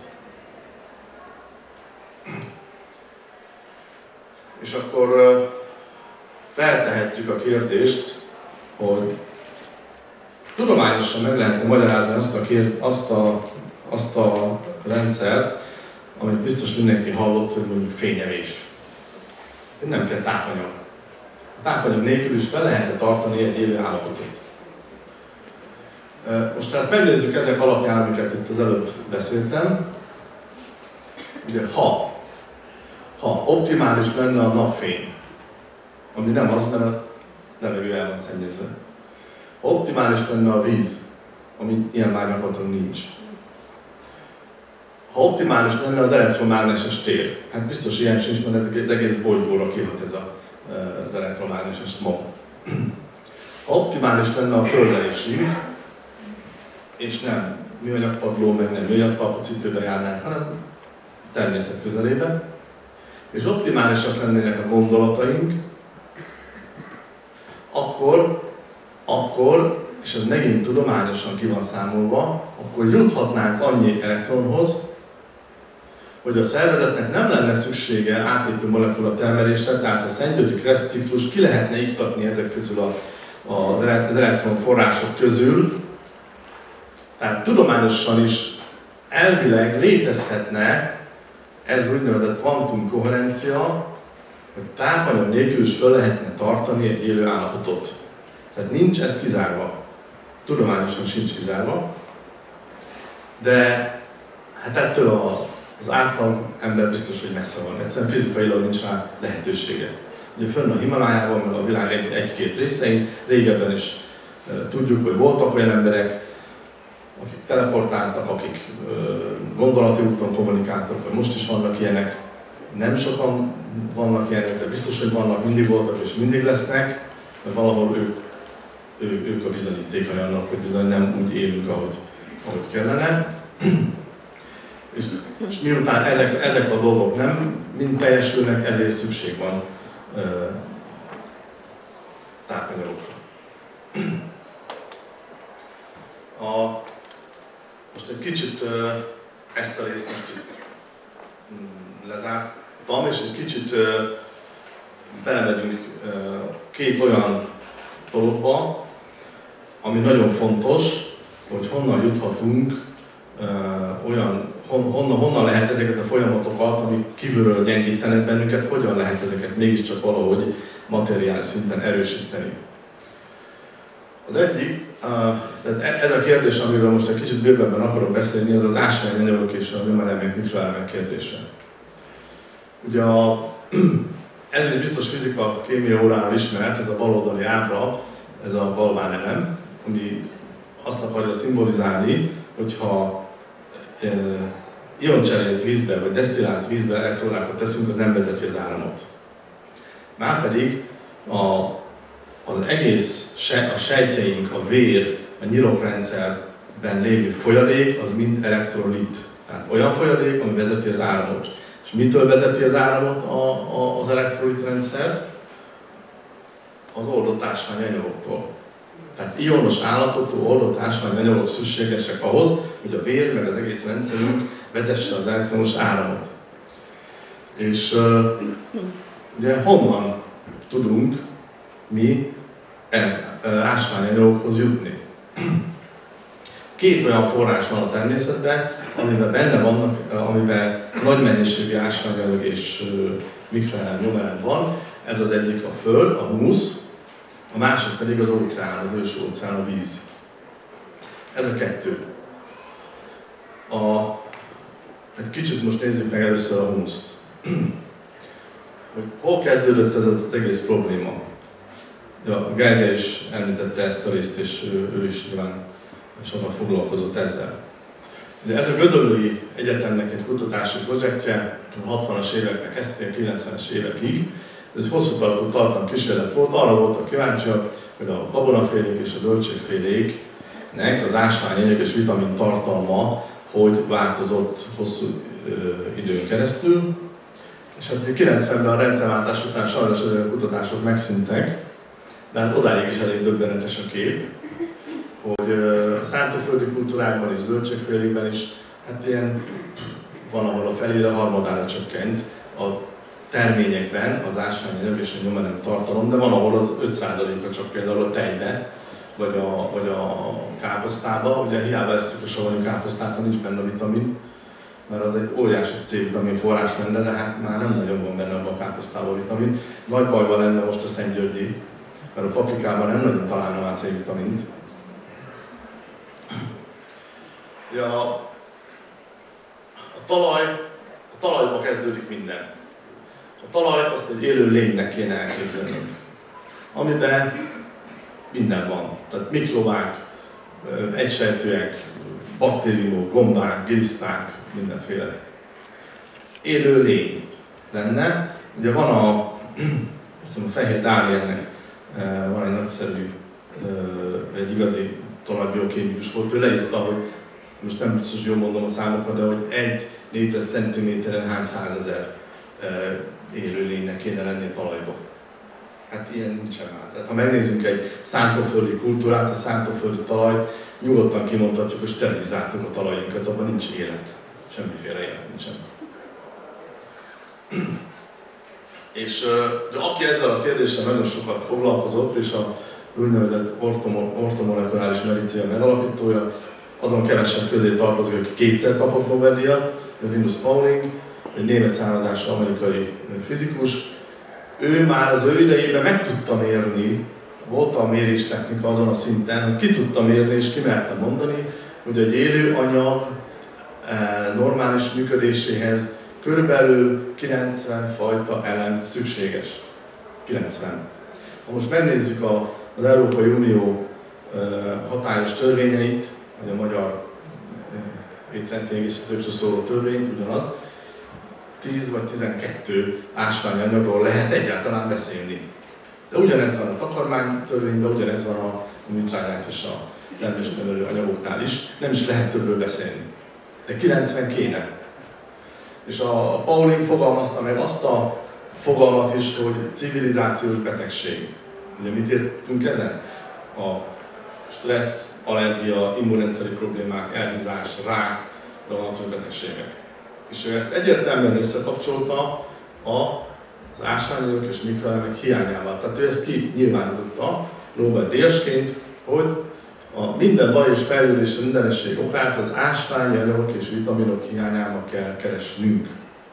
És akkor feltehetjük a kérdést, hogy tudományosan meg lehet magyarázni azt a rendszert, amit biztos mindenki hallott, hogy mondjuk fényevés. Nem kell tápanyag. A tápanyag nélkül is fel lehet tartani egy élő állapotot. Most ha ezt megnézzük ezek alapján, amiket itt az előbb beszéltem, ugye ha optimális lenne a napfény, ami nem az, mert a levegő el van szennyezve. Ha optimális lenne a víz, ami ilyen már gyakorlatilag nincs. Ha optimális lenne az elektromágneses tér, hát biztos ilyen sincs, mert ez egész bolygóra kihat ez az elektromágneses smog. Ha optimális lenne a földelésig, és nem műanyagpadló, meg nem műanyagpalpacipőbe járnánk, hanem természet közelében, és optimálisak lennének a gondolataink, akkor, és ez megint tudományosan ki van számolva, akkor juthatnánk annyi elektronhoz, hogy a szervezetnek nem lenne szüksége átépő molekula termelésre, tehát a Szent-Györgyi Krebs-ciklus ki lehetne iktatni ezek közül az elektronforrások közül. Tehát tudományosan is elvileg létezhetne ez úgynevezett kvantumkoherencia, hogy tápanyag nélkül is fel lehetne tartani egy élő állapotot. Tehát nincs ez kizárva. Tudományosan sincs kizárva. De hát ettől az átlag ember biztos, hogy messze van. Egyszerűen fizikailag nincs rá lehetősége. Ugye fönn a Himalájában, meg a világ egy-két részein, régebben is tudjuk, hogy voltak olyan emberek, akik teleportáltak, akik gondolati úton kommunikáltak, vagy most is vannak ilyenek. Nem sokan vannak ilyenek, de biztos, hogy vannak, mindig voltak és mindig lesznek, mert valahol ők a bizonyítékai annak, hogy bizony nem úgy élünk, ahogy kellene. És miután ezek a dolgok nem mind teljesülnek, ezért szükség van tápanyagokra. Most egy kicsit ezt a részt most lezártam, és egy kicsit belemegyünk két olyan dologba, ami nagyon fontos, hogy honnan juthatunk, honnan lehet ezeket a folyamatokat, amik kívülről gyengítenek bennünket, hogyan lehet ezeket mégiscsak valahogy materiális szinten erősíteni. Az egyik, tehát ez a kérdés, amiről most egy kicsit bővebben akarok beszélni, az az ásványanyagok és a növényelemek, mikroelemek kérdése. Ugye ez egy biztos fizika, kémia óránál ismert, ez a baloldali ábra, ez a galvánelem, ami azt akarja szimbolizálni, hogyha ioncserélt vízbe, vagy desztillált vízbe elektrónákat teszünk, az nem vezeti az áramot. Márpedig az egész, a sejtjeink, a vér, a nyirokrendszerben lévő folyadék, az mind elektrolit. Tehát olyan folyadék, ami vezeti az áramot. És mitől vezeti az áramot az elektrolit rendszer? Az oldott ásványanyagoktól. Tehát ionos állapotú oldott ásványanyagok szükségesek ahhoz, hogy a vér meg az egész rendszerünk vezesse az elektromos áramot. És ugye honnan tudunk mi ásványanyagokhoz jutni? Két olyan forrás van a természetben, amiben benne vannak, amiben nagy mennyiségű ásványanyag és mikroelem, nyomelem van. Ez az egyik a föld, a humusz, a másik pedig az óceán, az ős óceán, a víz. Ez a kettő. Egy kicsit most nézzük meg először a humuszt. Hogy hol kezdődött ez az egész probléma? Ja, Gergely is említette ezt a részt, és ő is nyilván sokat foglalkozott ezzel. De ez a Gödöllői Egyetemnek egy kutatási projektje, a 60-as években kezdték, a 90-es évekig. Ez egy hosszú tartalmú kísérlet volt, arra voltak kíváncsiak, hogy a gabonafélék és a zöldségféléknek az ásványanyag és vitamin tartalma hogy változott hosszú időn keresztül. És hát 90-ben a rendszerváltás után sajnos ezek a kutatások megszűntek, de hát odáig is elég döbbenetes a kép, hogy a szántóföldi kultúrákban és zöldségfélékben is, hát ilyen van, ahol a felére harmadára csökkent a terményekben az ásványanyag és a nyomelem tartalom, de van, ahol az 5%-a csak például a tejbe, vagy a káposztába. Ugye hiába esztjük a savanyú káposztát, ha nincs benne vitamin, mert az egy óriási C-vitamin forrás lenne, de hát már nem nagyon van benne a káposztában vitamin. Nagy bajban lenne most a Szentgyörgyi, mert a paprikában nem nagyon találna már C-vitamint. Ja, a talajba kezdődik minden. A talajt azt egy élő lénynek kéne elképzelni, amiben minden van. Tehát mikrobák, egysejtőek, baktériumok, gombák, giliszták, mindenféle. Élő lény lenne. Ugye van a Fehér Dánielnek van egy nagyszerű, egy igazi talajbiokémikus volt, ő leírta, hogy most nem biztos jól mondom a számokat, de hogy 1 négyzetcentiméteren hány 100 000 élőlénynek kéne lenni a talajba. Hát ilyen nincsen már. Tehát ha megnézzünk egy szántóföldi kultúrát, a szántóföldi talajt, nyugodtan kimondhatjuk, hogy sterilizáltuk a talajainkat, abban nincs élet. Semmiféle élet nincsen. És aki ezzel a kérdéssel nagyon sokat foglalkozott, és a úgynevezett ortomolekuláris medicina megalapítója, azon kevesebb közé tartozik, aki kétszer kapott Nobel-díjat, Linus Pauling, egy német származású amerikai fizikus. Ő már az ő idejében meg tudta mérni, volt a méréstechnika azon a szinten, hogy ki tudta mérni és ki merte mondani, hogy egy élő anyag normális működéséhez körülbelül 90 fajta elem szükséges. 90. Ha most megnézzük az Európai Unió hatályos törvényeit, vagy a magyar étrendkiegészítőkről szóló törvényt, ugyanaz, 10 vagy 12 ásványi anyagról lehet egyáltalán beszélni. De ugyanez van a takarmánytörvényben, ugyanez van a műtrágyák és a termésnövelő anyagoknál is, nem is lehet többről beszélni. De 90 kéne. És a Pauling fogalmazta meg azt a fogalmat is, hogy civilizációs betegség. Ugye mit értünk ezen? A stressz, allergia, immunrendszeri problémák, elhízás, rák, daganatos betegségek. És ő ezt egyértelműen összekapcsolta az ásványanyagok és mikroelemek hiányával. Tehát ő ezt kinyilvánította Nobel-díjasként, hogy a minden baj és fejlődés és mindenesség okát az ásványi anyagok és vitaminok hiányába kell keresnünk.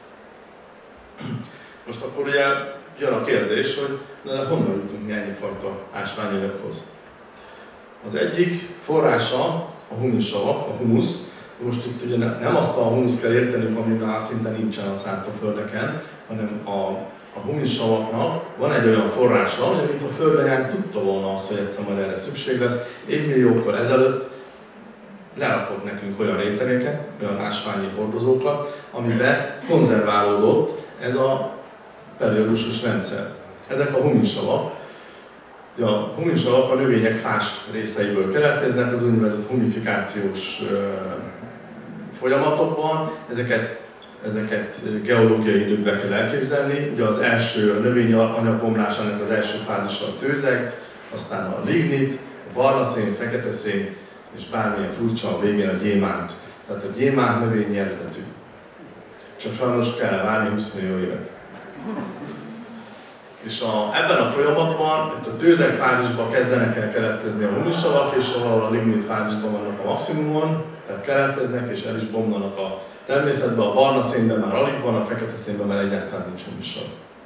Most akkor ugye jön a kérdés, hogy honnan jutunk ennyi fajta ásványi anyaghoz. Az egyik forrása a humusavak, a humusz. Most itt ugye nem azt a humuszt kell értenünk, amiben szinte nincsen a szántóföldeken, hanem a humusavaknak van egy olyan forrása, hogy mint a földanyag tudta volna azt, hogy egyszer majd erre szükség lesz. Évmilliókkal ezelőtt lerakott nekünk olyan rétegeket, olyan ásványi hordozókat, amiben konzerválódott ez a periódusos rendszer. Ezek a humusavak. A humusavak a növények fás részeiből keletkeznek, az úgynevezett humifikációs folyamatokban. Ezeket geológiai időkben kell elképzelni. Ugye az első, a növényi anyagbomlásának az első fázisa a tőzeg, aztán a lignit, a barna szén, fekete szén, és bármilyen furcsa a végén a gyémánt. Tehát a gyémánt növényi eredetű. Csak sajnos kell várni 20 millió évet. És ebben a folyamatban, itt a tőzeg fázisban kezdenek el keletkezni a humusavak, és ahol a lignit fázisban vannak a maximumon, tehát keletkeznek és el is bomlanak a természetben, a barna szénben már alig van, a fekete szénben már egyáltalán nincs humusav.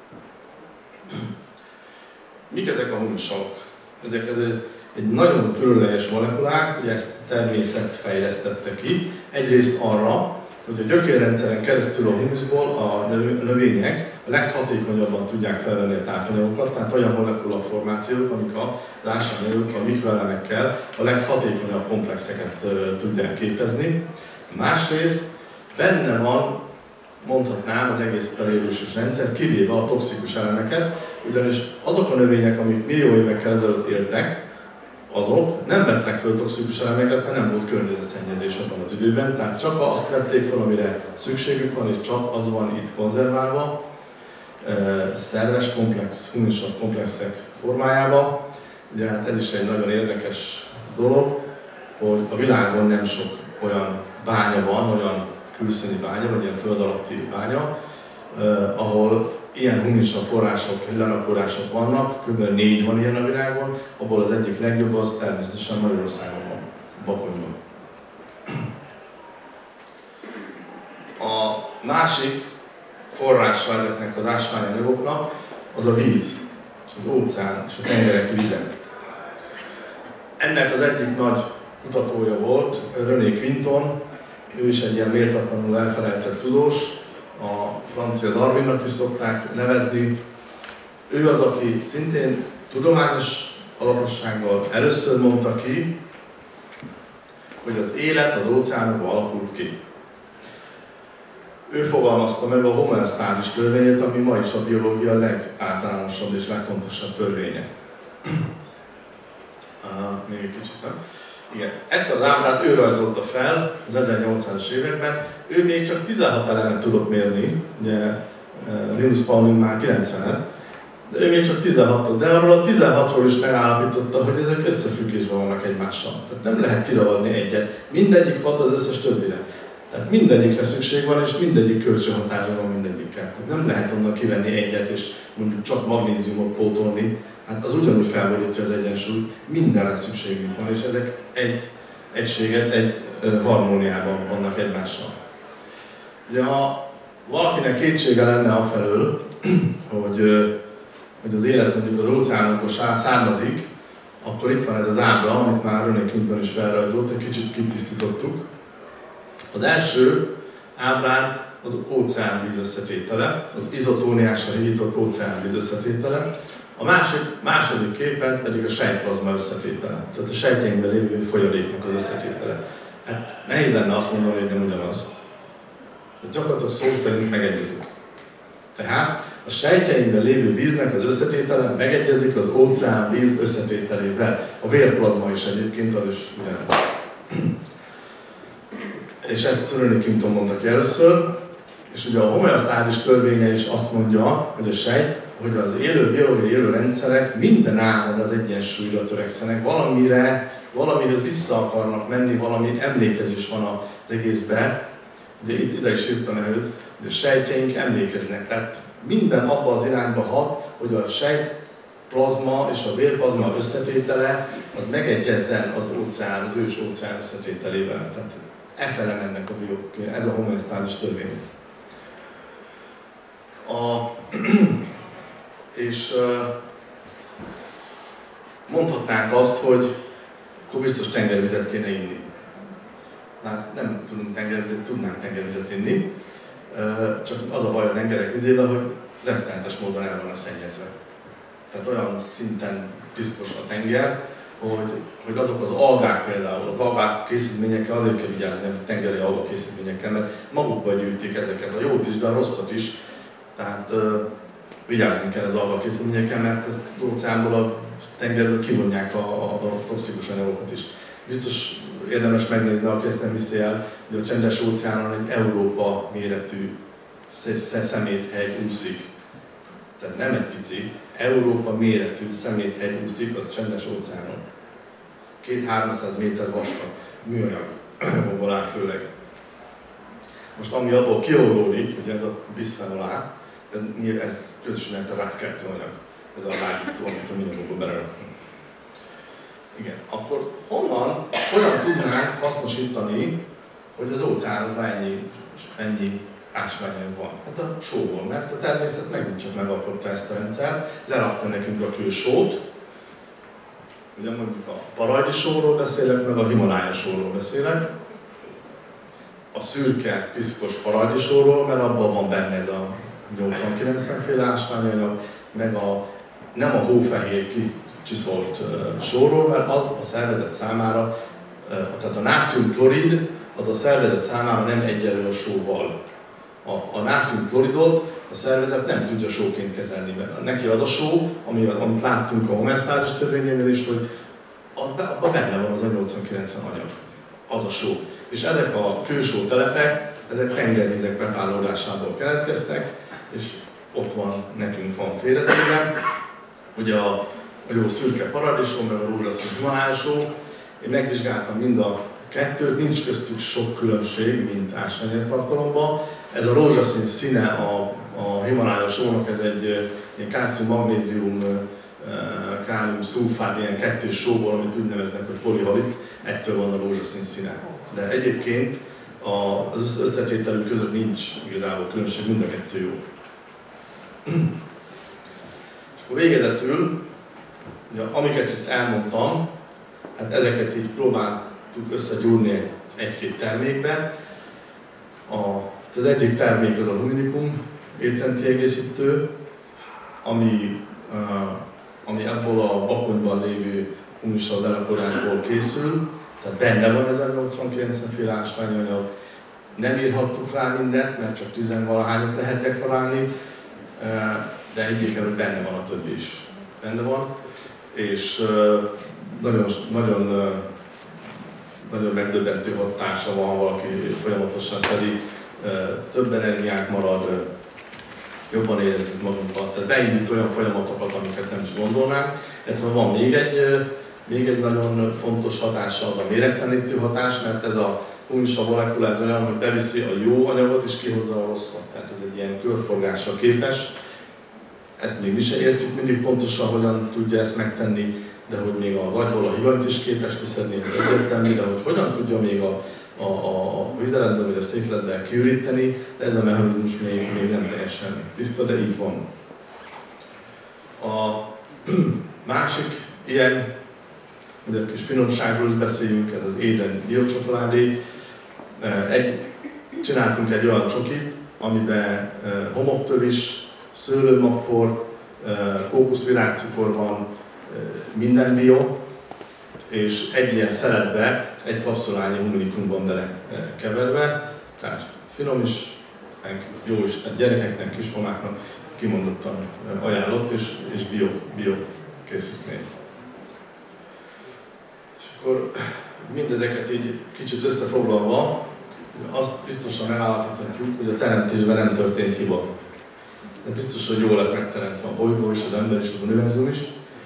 Mik ezek a humusavak? Ez egy nagyon különleges molekulák, ugye ezt a természet fejlesztette ki. Egyrészt arra, hogy a gyökérrendszeren keresztül a humuszból a növények a leghatékonyabban tudják felvenni a tápanyagokat, tehát olyan molekulaformációk, amik az ásványanyagok, a mikroelemekkel a leghatékonyabb komplexeket tudják képezni. Másrészt benne van, mondhatnám, az egész periódusos rendszer, kivéve a toxikus elemeket, ugyanis azok a növények, amik millió évekkel ezelőtt éltek, azok nem vettek föl toxikus elemeket, mert nem volt környezetszennyezés abban az időben, tehát csak azt vették fel, amire szükségük van, és csak az van itt konzerválva, szerves komplex, humusav komplexek formájában. Ugye hát ez is egy nagyon érdekes dolog, hogy a világon nem sok olyan bánya van, olyan külszíni bánya, vagy ilyen föld alatti bánya, ahol ilyen humusav források, lerakódások vannak, kb. 4 van ilyen a világon, abból az egyik legjobb az természetesen Magyarországon van, Bakonyban. A másik forrása ezeknek az ásványanyagoknak az a víz, az óceán és a tengerek vize. Ennek az egyik nagy kutatója volt René Quinton, ő is egy ilyen méltatlanul elfelejtett tudós, a francia Darwinnak is szokták nevezni. Ő az, aki szintén tudományos alapossággal először mondta ki, hogy az élet az óceánokban alakult ki. Ő fogalmazta meg a homeosztázis törvényét, ami ma is a biológia legáltalánosabb és legfontosabb törvénye. Még egy kicsit, nem? Igen. Ezt az ábrát ő rajzolta fel az 1800-as években. Ő még csak 16 elemet tudott mérni, ugye Linus Pauling már 90-et, de ő még csak 16-ot, de arról a 16-ról is megállapította, hogy ezek összefüggésben vannak egymással. Tehát nem lehet kiragadni egyet, mindegyik hat az összes többire. Tehát mindegyikre szükség van, és mindegyik kölcsönhatása van mindegyikkel. Tehát nem lehet onnan kivenni egyet, és mondjuk csak magnéziumot pótolni. Hát az ugyanúgy felborítja az egyensúlyt, mindenre szükségünk van, és ezek egy egységet, egy harmóniában vannak egymással. Ugye ha valakinek kétsége lenne afelől, hogy az élet mondjuk az óceánokból származik, akkor itt van ez az ábra, amit már René Quinton is felrajzolt, egy kicsit kitisztítottuk. Az első ábrán az óceánvíz összetétele, az izotóniásra hígított óceánvíz összetétele. A második képen pedig a sejtplazma összetétele, tehát a sejtjeinkben lévő folyadéknak az összetétele. Hát nehéz lenne azt mondani, hogy nem ugyanaz. De gyakorlatilag szó szerint megegyezik. Tehát a sejtjeinkben lévő víznek az összetétele megegyezik az óceánvíz összetételével. A vérplazma is egyébként az is ugyanaz. És ezt René Quinton mondta ki először. És ugye a homeosztázis törvénye is azt mondja, hogy a sejt, hogy az biológiai élő rendszerek minden áron az egyensúlyra törekszenek, valamihez vissza akarnak menni, valami emlékezés van az egészben. Ugye ide is írtam ehhez, hogy a sejtjeink emlékeznek, tehát minden abba az irányba hat, hogy a sejt plazma és a vérplazma összetétele az megegyezzen az óceán, az ős óceán összetételével. Tehát efele mennek a biók, ez a homeosztázis törvény. És mondhatnánk azt, hogy akkor biztos tengervizet kéne inni. Hát nem tudunk tengervizet, tudnánk tengervizet inni, csak az a baj a tengerek vizével, hogy rettenetes módon el vannak szennyezve. Tehát olyan szinten piszkos a tenger, hogy azok az algák például, az algák készítményekkel azért kell vigyázni, a tengeri alga készítményekkel, mert magukba gyűjtik ezeket, a jót is, de a rosszat is. Tehát vigyázni kell az alga készítményekkel, mert ezt az óceánból, a tengerből kivonják a toxikus anyagokat is. Biztos érdemes megnézni, aki ezt nem hiszi el, hogy a csendes óceánon egy Európa méretű szeméthegy úszik. Tehát nem egy pici, Európa méretű szeméthegy úszik az csendes óceánon. 200-300 méter vastag, műanyag, abból áll főleg. Most ami abból kioldódik, ugye ez a bisphenol A, ez közösen a rákkeltő anyag, ez a lágyító, amit a mindannyiunkból belerakunk. Igen, akkor hogyan tudnánk hasznosítani, hogy az óceánban ennyi ásványanyag van? Hát a sóból, mert a természet megint csak megalkotta ezt a rendszert, lerakta nekünk a kősót, ugye mondjuk a parajdi sóról beszélek, meg a himalája sóról beszélek, a szürke, piszkos parajdi sóról, mert abban van benne ez a 80-90 féle ásványanyag, meg nem a hófehér kicsiszolt sóról, mert az a szervezet számára, tehát a nátriumklorid, az a szervezet számára nem egyenlő a sóval. A nátriumkloridot a szervezet nem tudja sóként kezelni, mert neki az a só, amit láttunk a homeosztázis törvényénél is, hogy abban benne van az a 80-90 anyag, az a só. És ezek a kősó telepek, ezek tengervizek bepálódásából keletkeztek, és ott van, nekünk van félretéve. Ugye a jó szürke paradicsom, meg a rózsaszín himalájasó. Én megvizsgáltam mind a kettőt, nincs köztük sok különbség, mint ásványanyagtartalomban. Ez a rózsaszín színe a himalájasónak, ez egy kálcium-magnézium, kálium-szulfát, ilyen kettős sóból, amit úgy neveznek, hogy polihalit, ettől van a rózsaszín színe. De egyébként az összetételük között nincs igazából különbség, mind a kettő jó. És akkor végezetül, ugye, amiket itt elmondtam, hát ezeket így próbáltuk összegyúrni egy-két termékbe. Az egyik termék az a huminikum étrendkiegészítő, ami ebből a bakonyban lévő humissal berakodásból készül, tehát benne van ez a 80-90 féle ásványanyag. Nem írhattuk rá mindent, mert csak 10-valahányat lehet deklarálni, de higgyék el, hogy benne van a többi is. Benne van, és nagyon megdöbbentő hatása van, ha valaki folyamatosan szedi, több energiánk marad, jobban érezzük magunkat, tehát beindít olyan folyamatokat, amiket nem is gondolnánk. Illetve van még egy nagyon fontos hatása, az a méregtelenítő hatás, mert ez a humissa molekula ez olyan, hogy beviszi a jó anyagot és kihozza a rosszat. Tehát ez egy ilyen körforgással képes. Ezt még mi sem értjük mindig pontosan, hogyan tudja ezt megtenni, de hogy még az agyból a hivanyt is képes kiszedni, ez egyértelmű, de hogy hogyan tudja még a vizeletben vagy a székletben kiüríteni, de ez a mechanizmus még nem teljesen tiszta, de így van. A másik ilyen, hogy egy kis finomságról is beszéljünk, ez az Eden biocsokoládé. Csináltunk egy olyan csokit, amiben homoktövis, szőlőmagpor, kókuszvirágcukor van, minden bio, és egy ilyen szeletbe egy kapszulányi huminikum van bele keverve, tehát finom is, meg jó is, tehát gyerekeknek, kismamáknak kimondottan ajánlott, és bio készítmény. És akkor mindezeket így kicsit összefoglalva, azt biztosan megállapíthatjuk, hogy a teremtésben nem történt hiba. De biztos, hogy jól lett megteremtve a bolygó és az ember és az univerzum is.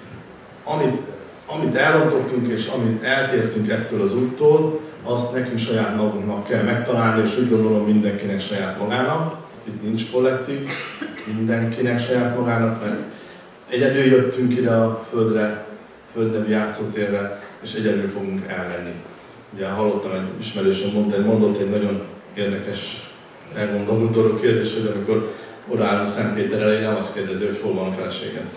Amit elrontottunk és amit eltértünk ettől az úttól, azt nekünk saját magunknak kell megtalálni, és úgy gondolom mindenkinek saját magának. Itt nincs kollektív, mindenkinek saját magának, mert egyedül jöttünk ide a Földnevi játszótérre, és egyedül fogunk elmenni. Ugye hallottam egy ismerősöm mondott egy nagyon érdekes, elgondolkodó kérdés, hogy amikor odaáll a Szentpéter elé, nem azt kérdezi, hogy hol van a feleségem.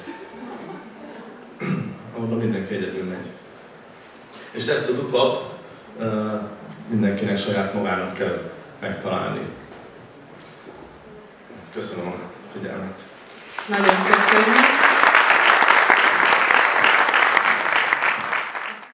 Ahol mindenki egyedül megy. És ezt az utat mindenkinek saját magának kell megtalálni. Köszönöm a figyelmet. Nagyon köszönöm.